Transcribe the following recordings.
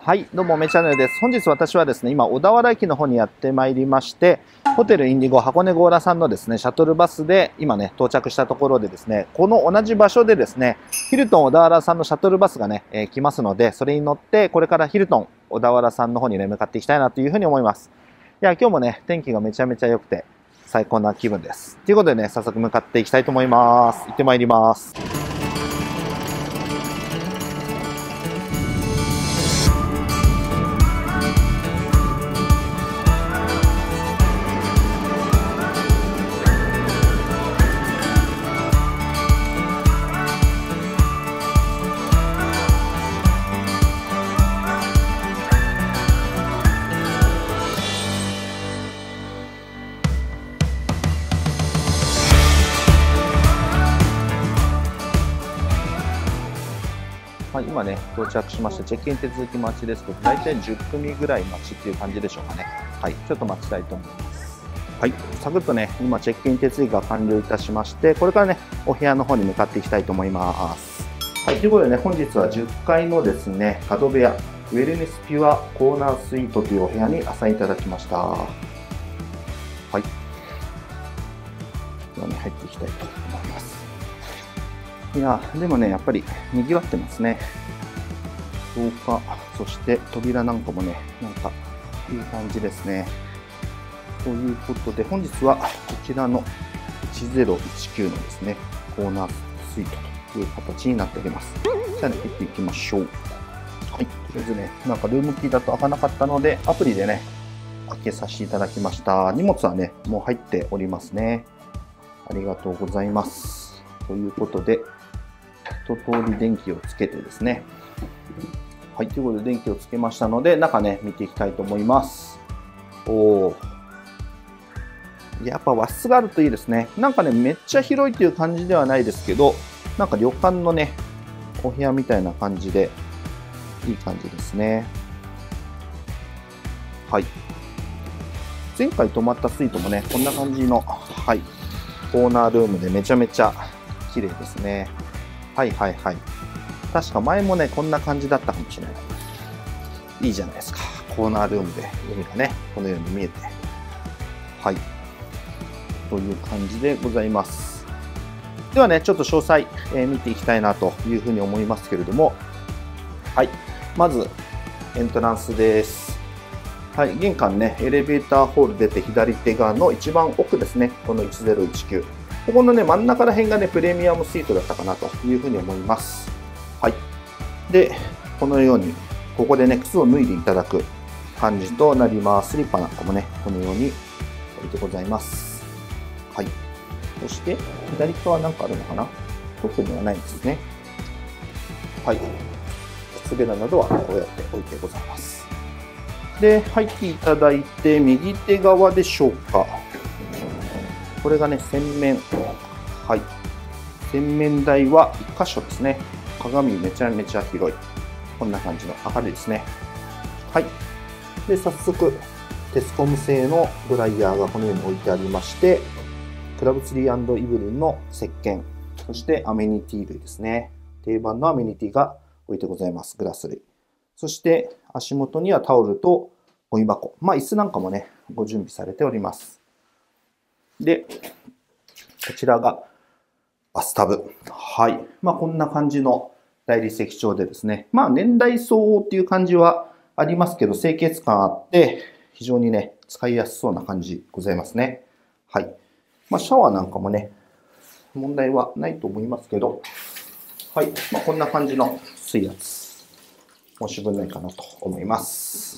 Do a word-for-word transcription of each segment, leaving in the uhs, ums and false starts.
はい、どうも、めチャンネルです。本日私はですね、今、小田原駅の方にやってまいりまして、ホテルインディゴ箱根強羅さんのですね、シャトルバスで今ね、到着したところでですね、この同じ場所でですね、ヒルトン小田原さんのシャトルバスがね、えー、来ますので、それに乗って、これからヒルトン小田原さんの方にね、向かっていきたいなというふうに思います。いや、今日もね、天気がめちゃめちゃ良くて、最高な気分です。ということでね、早速向かっていきたいと思います。行ってまいります。はい、今ね、到着しました。チェックイン手続き待ちですけど、大体じゅっくみぐらい待ちっていう感じでしょうかね。はい、ちょっと待ちたいと思います。はい、サクッとね、今チェックイン手続きが完了いたしまして、これからね、お部屋の方に向かっていきたいと思います。はい、ということでね、本日はじゅっかいのですね、角部屋、ウェルネスピュアコーナースイートというお部屋にアサインいただきました。はい。ではね、入っていきたいと思います。いや、でもね、やっぱり賑わってますね。廊下、そして扉なんかもね、なんかいい感じですね。ということで、本日はこちらのいちぜろいちきゅうのですね、コーナースイートという形になっております。じゃあね、入っていきましょう。はい、とりあえずね、なんかルームキーだと開かなかったので、アプリでね、開けさせていただきました。荷物はね、もう入っておりますね。ありがとうございます。ということで、一通り電気をつけてですね。はい、ということで電気をつけましたので、中ね、見ていきたいと思います。おー。やっぱ和室があるといいですね。なんかね、めっちゃ広いっていう感じではないですけど、なんか旅館のね、お部屋みたいな感じで、いい感じですね。はい。前回泊まったスイートもね、こんな感じの、はい、コーナールームでめちゃめちゃ綺麗ですね。はいはいはい。確か前もね、こんな感じだったかもしれない。いいじゃないですか。コーナールームで海がね、このように見えて。はい。という感じでございます。ではね、ちょっと詳細、えー、見ていきたいなというふうに思いますけれども。はい。まず、エントランスです。はい。玄関ね、エレベーターホール出て左手側の一番奥ですね。このいちぜろいちきゅう。ここのね、真ん中ら辺がね、プレミアムスイートだったかなというふうに思います。はい。で、このように、ここでね、靴を脱いでいただく感じとなります。スリッパなんかもね、このように置いてございます。はい。そして、左側なんかあるのかな？特にはないですね。はい。靴べらなどはこうやって置いてございます。で、入っていただいて、右手側でしょうか。これがね、洗面。はい。洗面台はいっかしょですね。鏡めちゃめちゃ広い。こんな感じの明るいですね。はい。で、早速、テスコム製のドライヤーがこのように置いてありまして、クラブツリー&イブリンの石鹸、そしてアメニティ類ですね。定番のアメニティが置いてございます。グラス類。そして足元にはタオルとゴミ箱。まあ、椅子なんかもね、ご準備されております。で、こちらがバスタブ。はい。まあ、こんな感じの大理石調でですね。まあ、年代相応っていう感じはありますけど、清潔感あって、非常にね、使いやすそうな感じございますね。はい。まあ、シャワーなんかもね、問題はないと思いますけど、はい。まあ、こんな感じの水圧。申し分ないかなと思います。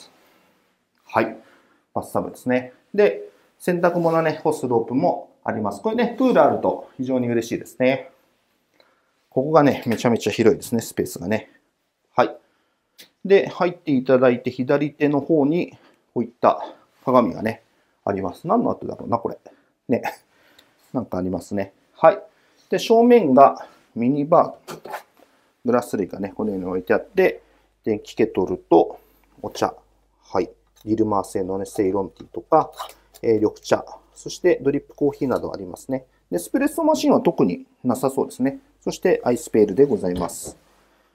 はい。バスタブですね。で、洗濯物ね、干すロープもあります。これね、プールあると非常に嬉しいですね。ここがね、めちゃめちゃ広いですね、スペースがね。はい。で、入っていただいて、左手の方に、こういった鏡がね、あります。何の後だろうな、これ。ね。なんかありますね。はい。で、正面がミニバー。グラス類がね、このように置いてあって、電気ケトルとお茶。はい。ディルマー製のね、セイロンティーとか、えー、緑茶。そしてドリップコーヒーなどありますね。エスプレッソマシンは特になさそうですね。そしてアイスペールでございます。で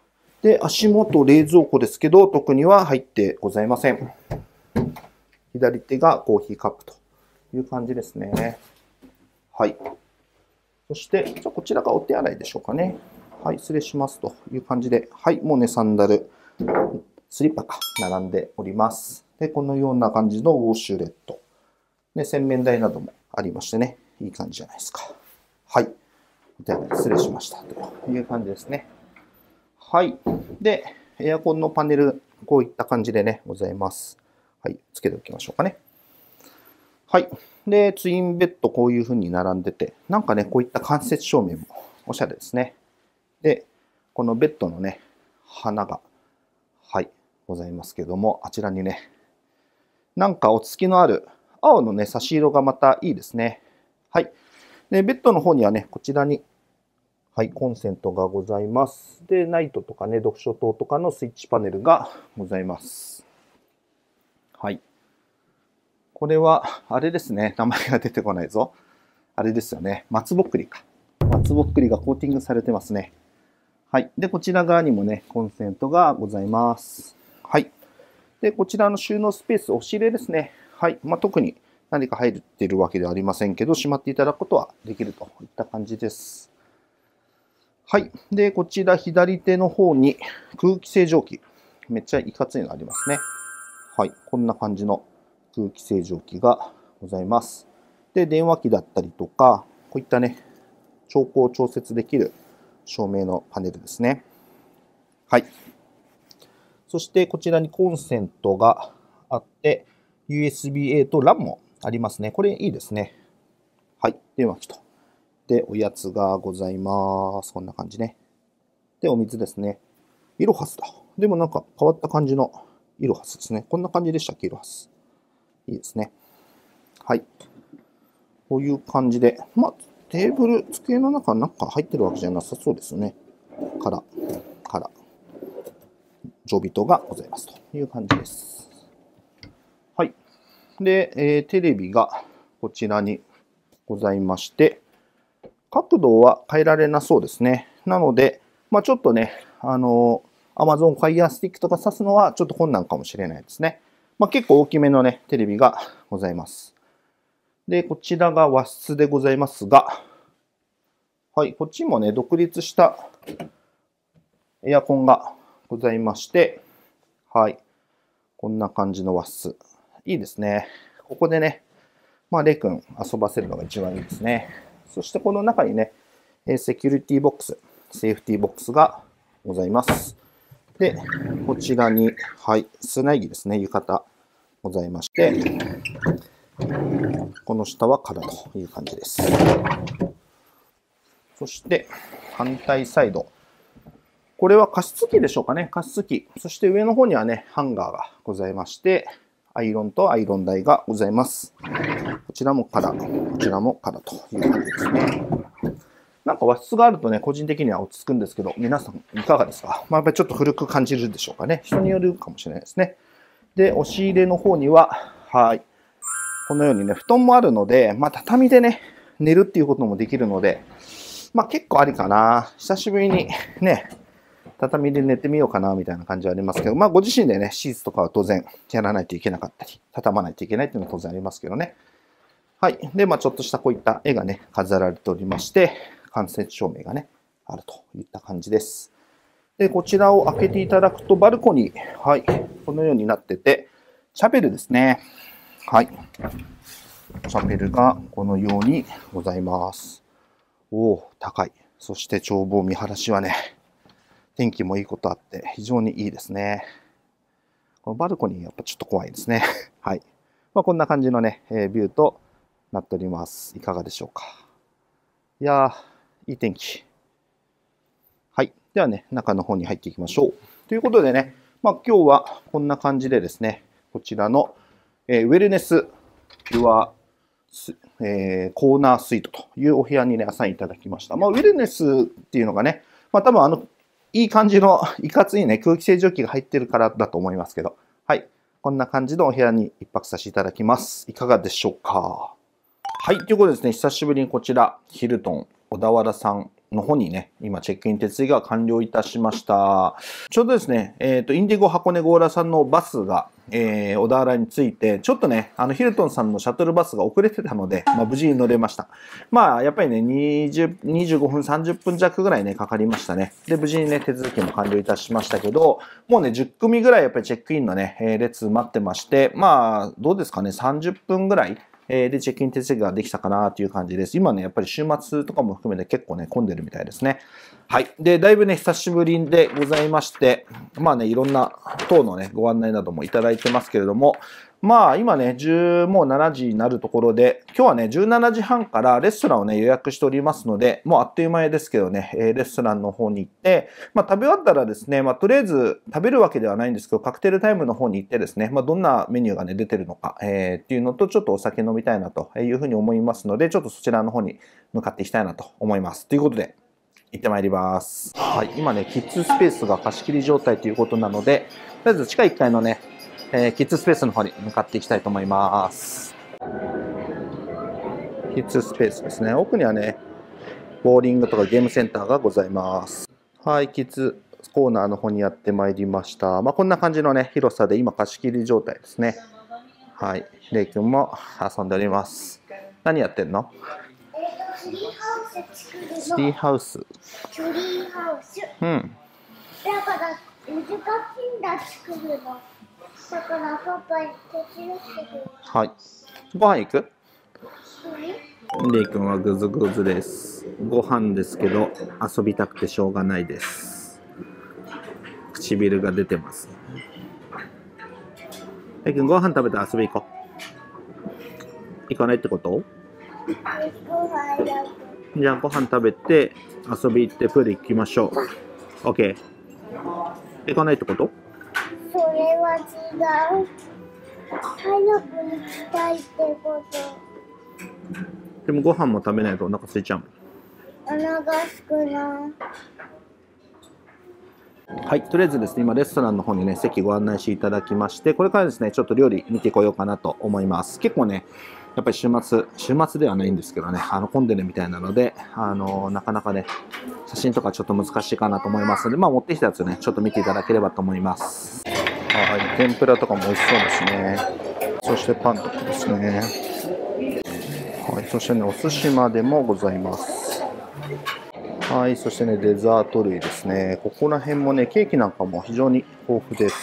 で、足元冷蔵庫ですけど、特には入ってございません。左手がコーヒーカップという感じですね。はい。そして、じゃあこちらがお手洗いでしょうかね。はい、失礼しますという感じで、はい、もうね、サンダル、スリッパか、並んでおります。で、このような感じのウォシュレット。で、洗面台などもありましてね、いい感じじゃないですか。はい。お手洗い失礼しましたという感じですね。はい。で、エアコンのパネル、こういった感じでね、ございます。はい、つけておきましょうかね。はい。で、ツインベッドこういう風に並んでて、なんかね、こういった間接照明もおしゃれですね。で、このベッドのね、花が、はい、ございますけども、あちらにね、なんか落ち着きのある青のね、差し色がまたいいですね。はい。で、ベッドの方にはね、こちらに、はい、コンセントがございます。で、ナイトとかね、読書灯とかのスイッチパネルがございます。はい。これは、あれですね。名前が出てこないぞ。あれですよね。松ぼっくりか。松ぼっくりがコーティングされてますね。はい。で、こちら側にもね、コンセントがございます。はい。で、こちらの収納スペース、押し入れですね。はい。まあ、特に何か入っているわけではありませんけど、しまっていただくことはできるといった感じです。はい。で、こちら左手の方に空気清浄機。めっちゃいかついのありますね。はい。こんな感じの空気清浄機がございます。で、電話機だったりとか、こういったね、調光調節できる照明のパネルですね。はい。そしてこちらにコンセントがあって、ユーエスビーエー と ラン もありますね。これいいですね。はい。電話機と。で、おやつがございます。こんな感じね。で、お水ですね。イロハスだ。でもなんか変わった感じのイロハスですね。こんな感じでしたっけ、イロハス。いいですね。はい。こういう感じで、まあ、テーブル、机の中になんか入ってるわけじゃなさそうですね。から、から、常備灯がございますという感じです。はい。で、えー、テレビがこちらにございまして、角度は変えられなそうですね。なので、まあ、ちょっとね、あの、Amazon Fire Stick とか挿すのはちょっと困難かもしれないですね。まあ、結構大きめのね、テレビがございます。で、こちらが和室でございますが、はい、こっちもね、独立したエアコンがございまして、はい、こんな感じの和室。いいですね。ここでね、まあ、レイ君遊ばせるのが一番いいですね。そしてこの中にね、セキュリティボックス、セーフティボックスがございます。で、こちらに、はい、砂木ですね、浴衣ございまして、この下は空という感じです。そして、反対サイド。これは加湿器でしょうかね、加湿器。そして上の方にはね、ハンガーがございまして、アイロンとアイロン台がございます。こちらも空、こちらも空という感じですね。なんか和室があるとね、個人的には落ち着くんですけど、皆さんいかがですか？まあ、やっぱりちょっと古く感じるでしょうかね。人によるかもしれないですね。で、押し入れの方には、はい。このようにね、布団もあるので、まあ、畳でね、寝るっていうこともできるので、まあ、結構ありかな。久しぶりにね、畳で寝てみようかな、みたいな感じはありますけど、まあ、ご自身でね、シーツとかは当然やらないといけなかったり、畳まないといけないっていうのは当然ありますけどね。はい。で、まあ、ちょっとしたこういった絵がね、飾られておりまして、間接照明がね、あるといった感じです。で、こちらを開けていただくと、バルコニー、はい、このようになってて、チャペルですね。はい。チャペルがこのようにございます。おお、高い。そして眺望見晴らしはね、天気もいいことあって、非常にいいですね。このバルコニー、やっぱちょっと怖いですね。はい。まあ、こんな感じのね、えー、ビューとなっております。いかがでしょうか。いやー、いい天気。はい。ではね、中の方に入っていきましょう。ということでね、まあ、今日はこんな感じでですね、こちらの、えー、ウェルネスピュア、えー、コーナースイートというお部屋にね、アサインいただきました。まあ、ウェルネスっていうのがね、まあ、多分あの、いい感じの、いかついね、空気清浄機が入ってるからだと思いますけど、はい。こんな感じのお部屋に一泊させていただきます。いかがでしょうか。はい。ということでですね、久しぶりにこちら、ヒルトン小田原さんの方にね、今チェックイン手続きが完了いたしました。ちょうどですね、えっと、インディゴ箱根強羅さんのバスが、えー、小田原に着いて、ちょっとね、あの、ヒルトンさんのシャトルバスが遅れてたので、まあ、無事に乗れました。まあ、やっぱりね、にじゅう、にじゅうごふん、さんじゅっぷん弱ぐらいね、かかりましたね。で、無事にね、手続きも完了いたしましたけど、もうね、じゅっくみぐらいやっぱりチェックインのね、えー、列待ってまして、まあ、どうですかね、さんじゅっぷんぐらい、えー、で、チェックイン手続きができたかなという感じです。今ね、やっぱり週末とかも含めて結構ね、混んでるみたいですね。はい。で、だいぶね、久しぶりでございまして、まあね、いろんな等のね、ご案内などもいただいてますけれども、まあ今ね、じゅう、もうしちじになるところで、今日はね、じゅうしちじはんからレストランをね、予約しておりますので、もうあっという間ですけどね、レストランの方に行って、まあ食べ終わったらですね、まあとりあえず食べるわけではないんですけど、カクテルタイムの方に行ってですね、まあどんなメニューがね、出てるのか、えー、っていうのと、ちょっとお酒飲みたいなというふうに思いますので、ちょっとそちらの方に向かっていきたいなと思います。ということで、行ってまいります。はい、今ね、キッズスペースが貸し切り状態ということなので、とりあえず地下いっかいのね、えー、キッズスペースの方に向かっていきたいと思います。キッズスペースですね。奥にはね、ボーリングとかゲームセンターがございます。はい、キッズコーナーの方にやってまいりました。まあ、こんな感じのね、広さで今貸し切り状態ですね。はい、レイ君も遊んでおります。何やってんの？ ツリーハウス作るの。 ツリーハウス。 ツリーハウス。 うん。 だから難しいんだ作るの。だからパパに手伝ってくれる。 はい。ご飯行く？ うん。 レイ君はぐずぐずです。ご飯ですけど遊びたくてしょうがないです。唇が出てます。レイ君ご飯食べて遊び行こう。行かないってこと？じゃあご飯食べて遊び行ってプール行きましょう。 OK。 行かないってこと？ それは違う。早く行きたいってこと。 でもご飯も食べないとお腹空いちゃうもん。 お腹すくな。 はい、とりあえずですね、今レストランの方にね、席ご案内していただきまして、これからですね、ちょっと料理見てこようかなと思います。結構ね、やっぱり週末、週末ではないんですけどね、あの混んでるみたいなので、あのなかなかね、写真とかちょっと難しいかなと思いますので、まあ持ってきたやつね、ちょっと見ていただければと思います。はい、天ぷらとかも美味しそうですね。そしてパンとかですね。はい、そしてね、お寿司までもございます。はい、そしてね、デザート類ですね。ここら辺もね、ケーキなんかも非常に豊富です。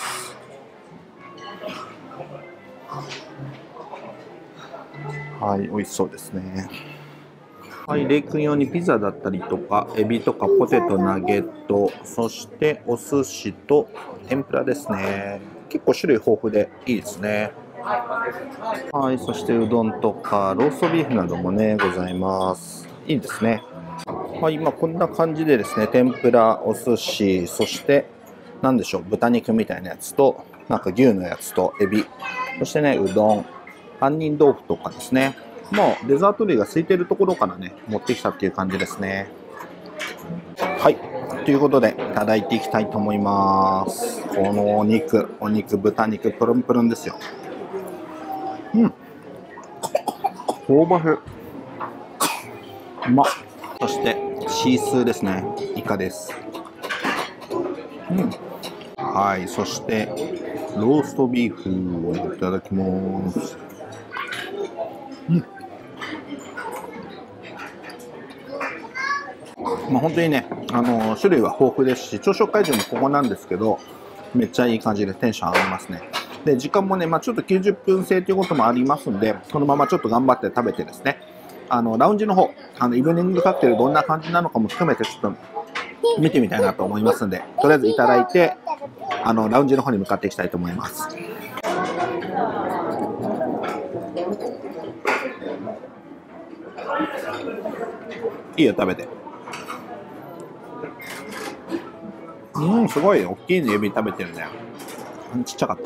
はい、美味しそうですね。はい、レイ君用にピザだったりとか、エビとかポテト、ナゲット、そしてお寿司と天ぷらですね。結構種類豊富でいいですね。はい、そしてうどんとかローストビーフなどもね、ございます。いいですね。はい、今こんな感じでですね、天ぷら、お寿司、そして何でしょう、豚肉みたいなやつと、なんか牛のやつとエビ、そしてね、うどん、杏仁豆腐とかですね。もうデザート類が空いてるところからね、持ってきたっていう感じですね。はい、ということでいただいていきたいと思います。このお肉、お肉、豚肉、プルンプルンですよ。うん。香ばしい。うまっ。そしてシースーですね。イカです。うん。はい、そしてローストビーフをいただきます。うん。まあ本当にね、あの種類は豊富ですし、朝食会場もここなんですけど、めっちゃいい感じでテンション上がりますね。で、時間もね、まあ、ちょっときゅうじゅっぷん制ということもありますんで、このままちょっと頑張って食べてですね、あのラウンジの方、あのイブニングカクテルどんな感じなのかも含めてちょっと見てみたいなと思いますんで、とりあえずいただいて、あのラウンジの方に向かっていきたいと思います。いいよ、食べて。うん、すごい大きい指食べてるね。ちっちゃかった。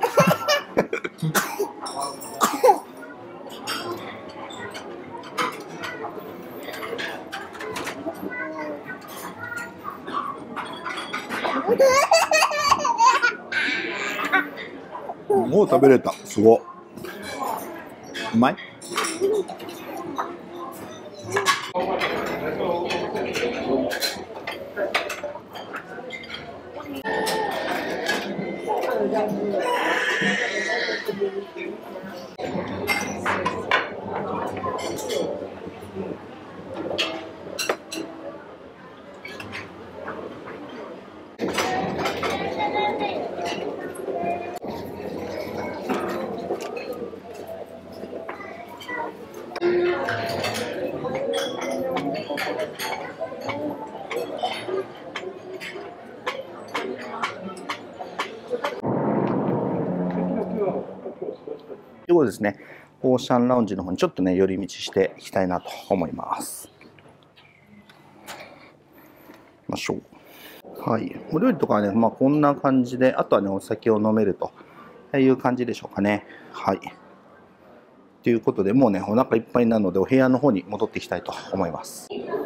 もう食べれた。すごい。うまい？ ということですね、オーシャンラウンジの方にちょっとね、寄り道していきたいなと思います。ましょう。はい。お料理とかはね、まあこんな感じで、あとはね、お酒を飲めるという感じでしょうかね。はい。ということで、もうね、お腹いっぱいなので、お部屋の方に戻っていきたいと思います。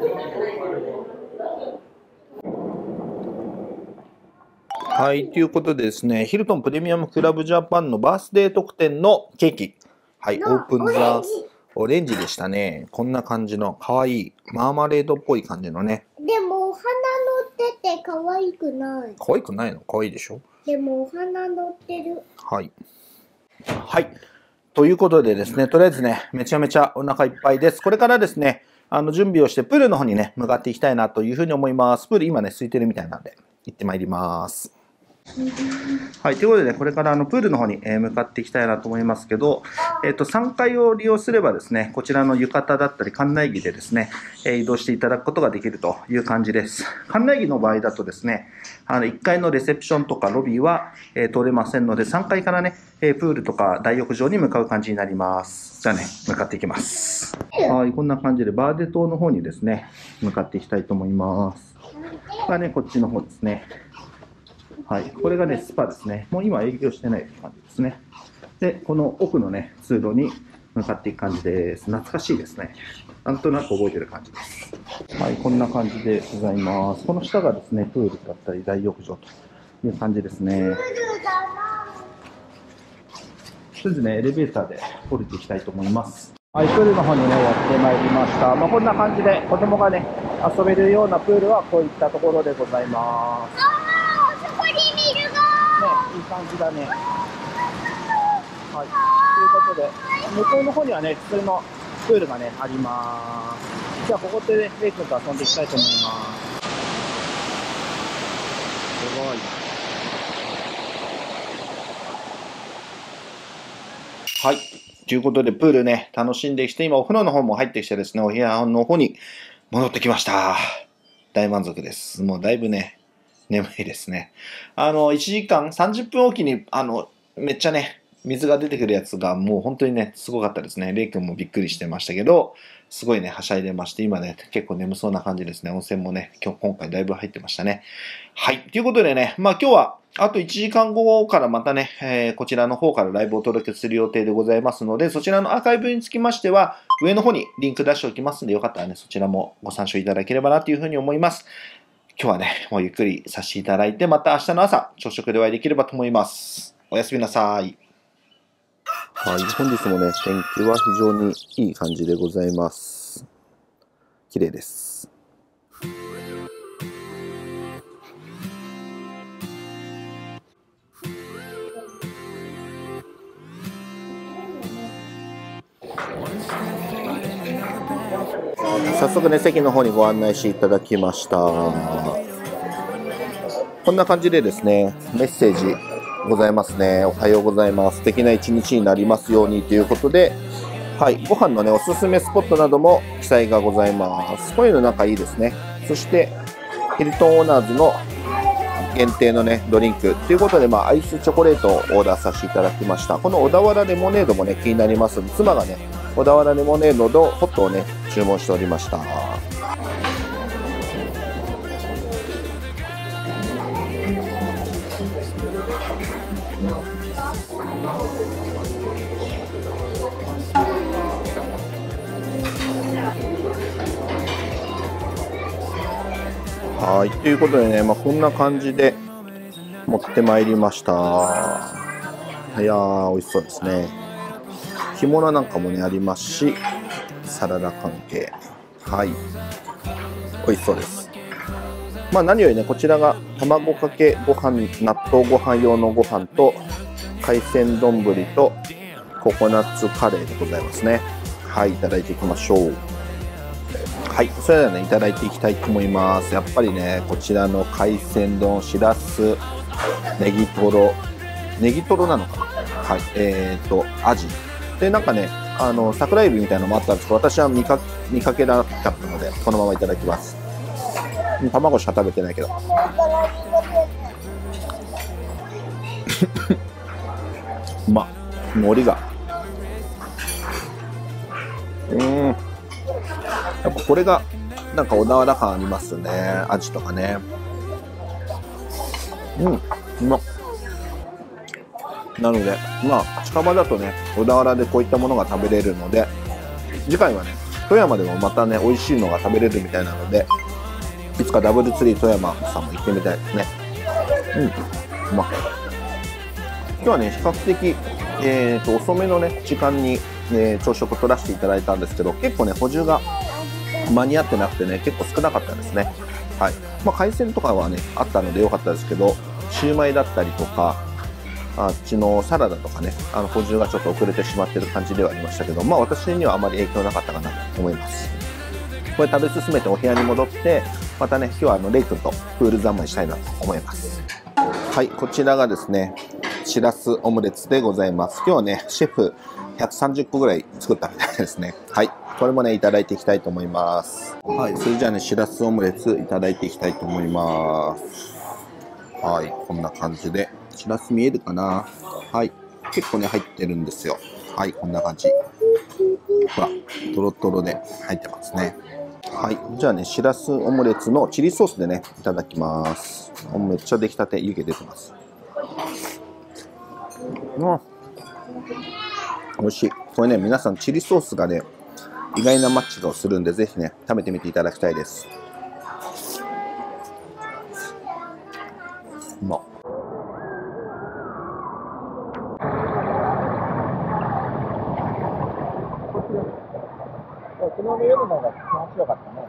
はい、ということでですね、ヒルトンプレミアムクラブジャパンのバースデー特典のケーキ。はい、オープンザオレンジでしたね。こんな感じの可愛いマーマレードっぽい感じのね。 でもお花乗ってて可愛くない。 可愛くないの？可愛いでしょ？ でもお花乗ってる。 はい。はい。ということでですね、とりあえずね、めちゃめちゃお腹いっぱいです。これからですね、あの準備をしてプールの方にね、向かっていきたいなというふうに思います。プール今ね、空いてるみたいなんで、行ってまいります。はい、ということでね、これからあのプールの方に向かっていきたいなと思いますけど、えっと、さんがいを利用すればですね、こちらの浴衣だったり館内着でですね、移動していただくことができるという感じです。館内着の場合だとですね、あのいっかいのレセプションとかロビーは、えー、通れませんので、さんがいからね、プールとか大浴場に向かう感じになります。じゃあね、向かっていきます。はい、こんな感じでバーデ島の方にですね、向かっていきたいと思います。これがね、こっちの方ですね。はい、これがね、スパですね。もう今営業してない感じですね。で、この奥のね、通路に向かっていく感じです。懐かしいですね。なんとなく覚えてる感じです。はい、こんな感じでございます。この下がですね、プールだったり大浴場という感じですね。とりあえずね、エレベーターで降りていきたいと思います。はい、プールの方にね、やってまいりました。まあ、こんな感じで子供がね、遊べるようなプールはこういったところでございます。ね、いい感じだね。はい、ということで、向こうの方にはね、普通のプールがね、あります。じゃあ、ここでね、レイ君と遊んでいきたいと思います。すごい。はい。ということで、プールね、楽しんできて、今、お風呂の方も入ってきてですね、お部屋の方に戻ってきました。大満足です。もうだいぶね、眠いですね。あの、いちじかん、さんじゅっぷんおきに、あの、めっちゃね、水が出てくるやつがもう本当にね、すごかったですね。レイ君もびっくりしてましたけど、すごいね、はしゃいでまして、今ね、結構眠そうな感じですね。温泉もね、今日、今回だいぶ入ってましたね。はい。ということでね、まあ今日は、あといちじかんごからまたね、えー、こちらの方からライブをお届けする予定でございますので、そちらのアーカイブにつきましては、上の方にリンク出しておきますので、よかったらね、そちらもご参照いただければなというふうに思います。今日はね、もうゆっくりさせていただいて、また明日の朝、朝食でお会いできればと思います。おやすみなさい。はい、本日もね、天気は非常にいい感じでございます。綺麗です。早速ね、席の方にご案内していただきました。こんな感じでですね、メッセージございますね。おはようございます。素敵な一日になりますようにということで、はい、ご飯のね、おすすめスポットなども記載がございます。こういうのなんかいいですね。そして、ヒルトンオーナーズの限定のね、ドリンクということで、まあ、アイスチョコレートをオーダーさせていただきました。この小田原レモネードもね、気になりますので、妻がね、小田原レモネードとホットをね、注文しておりました。はい、ということでね、まあ、こんな感じで持ってまいりました。いやー、美味しそうですね。干物なんかもね、ありますし、サラダ関係。はい。美味しそうです。まあ何よりね、こちらが卵かけご飯、納豆ご飯用のご飯と、海鮮丼とココナッツカレーでございますね。はい、いただいていきましょう。はい、それではね、いただいていきたいと思います。やっぱりね、こちらの海鮮丼、しらす、ネギトロ、ネギトロなのかな、はい、えーと、アジ。で、なんかね、 あの桜エビみたいなのもあったんですけど、私は見か見かけなかったのでこのままいただきます。卵しか食べてないけどうまっ、海苔がうん、やっぱこれがなんか小田原感ありますね。アジとかね。うん、うまっ。なのでまあ近場だとね小田原でこういったものが食べれるので、次回はね富山でもまたね美味しいのが食べれるみたいなので、いつかダブルツリー富山さんも行ってみたいですね。うん、うまっ。今日はね比較的、えー、と遅めのね時間に、えー、朝食を取らせていただいたんですけど、結構ね補充が間に合ってなくてね結構少なかったですね。はい、まあ、海鮮とかはねあったので良かったですけど、シューマイだったりとかあっちのサラダとかね、あの補充がちょっと遅れてしまってる感じではありましたけど、まあ私にはあまり影響なかったかなと思います。これ食べ進めてお部屋に戻って、またね今日はあのレイ君とプール三昧したいなと思います。はい、こちらがですねしらすオムレツでございます。今日はねシェフひゃくさんじゅっこぐらい作ったみたいですね。はい、これもねいただいていきたいと思います。はい、それじゃあねしらすオムレツいただいていきたいと思います。はい、こんな感じでしらす見えるかな。はい、結構ね入ってるんですよ。はい、こんな感じ。ほらトロトロで入ってますね。はい、じゃあねしらすオムレツのチリソースでねいただきます。めっちゃ出来たて湯気出てます。うん、美味しい。これね皆さんチリソースがね意外なマッチをするんで、ぜひね食べてみていただきたいです。うまっ。昨日の夜の方が気持ちよかったね。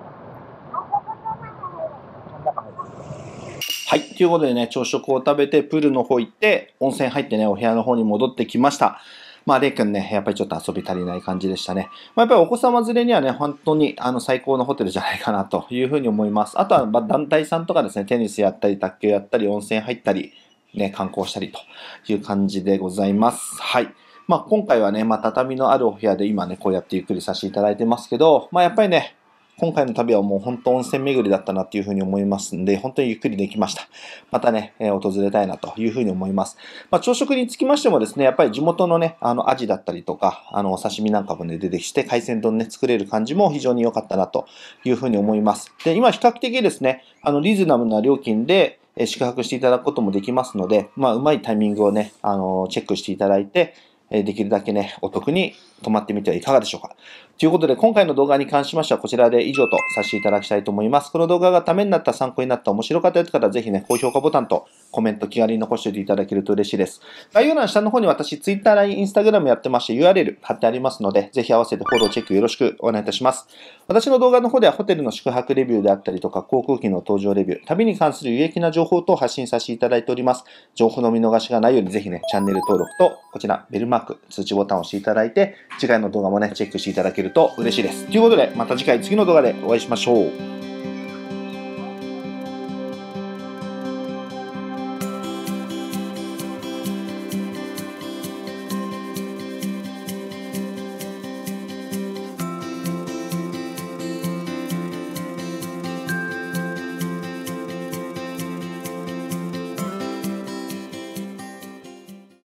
はい、ということでね、朝食を食べて、プールの方行って、温泉入ってね、お部屋の方に戻ってきました。まあ、レイ君ね、やっぱりちょっと遊び足りない感じでしたね。まあ、やっぱりお子様連れにはね、本当にあの最高のホテルじゃないかなというふうに思います。あとは団体さんとかですね、テニスやったり、卓球やったり、温泉入ったり、ね、観光したりという感じでございます。はい。まあ、今回はね、まあ、畳のあるお部屋で今ね、こうやってゆっくりさせていただいてますけど、まあ、やっぱりね、今回の旅はもう本当温泉巡りだったなっていうふうに思いますんで、本当にゆっくりできました。またね、えー、訪れたいなというふうに思います。まあ、朝食につきましてもですね、やっぱり地元のね、あの、アジだったりとか、あの、お刺身なんかもね、出てきて、海鮮丼ね、作れる感じも非常に良かったなというふうに思います。で、今比較的ですね、あの、リーズナブルな料金で、えー、宿泊していただくこともできますので、まあ、うまいタイミングをね、あの、チェックしていただいて、できるだけね、お得に泊まってみてはいかがでしょうか。ということで、今回の動画に関しましてはこちらで以上とさせていただきたいと思います。この動画がためになった、参考になった、面白かったよという方はぜひね、高評価ボタンとコメント気軽に残しておいていただけると嬉しいです。概要欄下の方に私、Twitter、ライン、Instagram やってまして ユーアールエル 貼ってありますので、ぜひ合わせてフォローチェックよろしくお願いいたします。私の動画の方ではホテルの宿泊レビューであったりとか、航空機の搭乗レビュー、旅に関する有益な情報等を発信させていただいております。情報の見逃しがないようにぜひね、チャンネル登録と、こちら、ベルマーク、通知ボタンを押していただいて、次回の動画もね、チェックしていただけると嬉しいです。ということで、また次回次の動画でお会いしましょう。